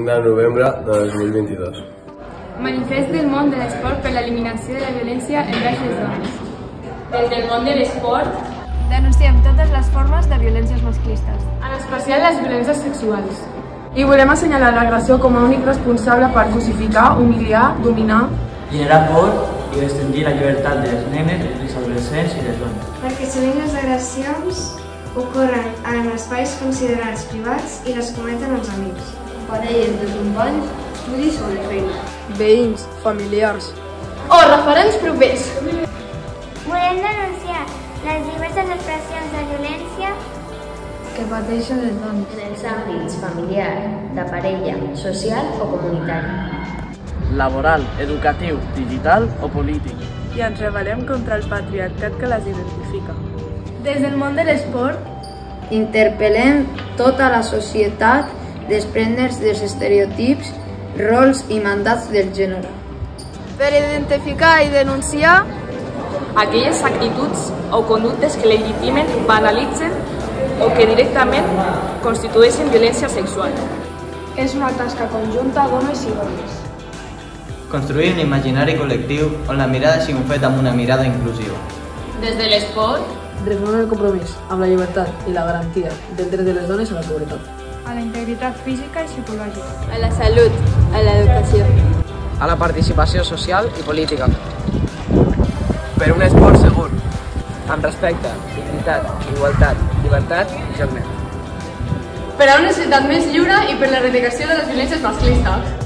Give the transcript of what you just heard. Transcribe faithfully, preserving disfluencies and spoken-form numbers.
cinc de novembre de dos mil vint-i-dos. Manifest del món de l'esport per l'eliminació de la violència envers les dones. Des del món de l'esport denunciem totes les formes de violències masclistes, en especial les violències sexuals. I volem assenyalar l'agressió com a únic responsable per justificar, humiliar, dominar, generar por i restringir la llibertat de les nenes, els adolescents i les dones. Perquè sovint les agressions ocorren en espais considerats privats i les cometen els amics. Parelles de companys, estudis o de feina. veïns, familiars o referents propers. Volem denunciar les diverses expressions de violència que pateixen les dones en els àmbits familiar, de parella, social o comunitari. Laboral, educatiu, digital o polític. i ens rebel·lem contra el patriarcat que les identifica. Des del món de l'esport, interpel·lem tota la societat desprendre's dels estereotips, rols i mandats del gènere. per identificar i denunciar aquelles actituds o conductes que legitimen, banalitzen o que directament constitueixen violència sexual. És una tasca conjunta d'homes i dones. Construir un imaginari col·lectiu on la mirada sigui un fet amb una mirada inclusiva. Des de l'esport, Refermem el compromís amb la llibertat i la garantia del dret de les dones a la seguretat, A la integritat física i psicològica. a la salut, a l'educació, A la participació social i política. Per un esport segur, amb respecte, dignitat, igualtat, llibertat i joc net. per a una societat més lliure i per l'erradicació de les violències masclistes.